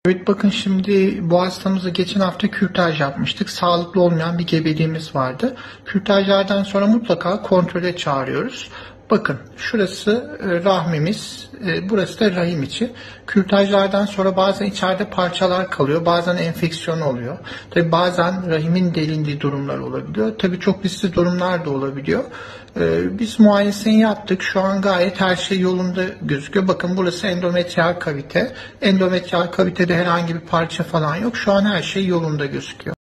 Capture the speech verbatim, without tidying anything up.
Evet, bakın şimdi bu hastamızı geçen hafta kürtaj yapmıştık. Sağlıklı olmayan bir gebeliğimiz vardı. Kürtajlardan sonra mutlaka kontrole çağırıyoruz. Bakın şurası e, rahmimiz, e, burası da rahim içi. Kürtajlardan sonra bazen içeride parçalar kalıyor, bazen enfeksiyon oluyor. Tabi bazen rahimin delindiği durumlar olabiliyor. Tabi çok riskli durumlar da olabiliyor. E, biz muayenesini yaptık. Şu an gayet her şey yolunda gözüküyor. Bakın burası endometriyal kavite. Endometriyal kavitede herhangi bir parça falan yok. Şu an her şey yolunda gözüküyor.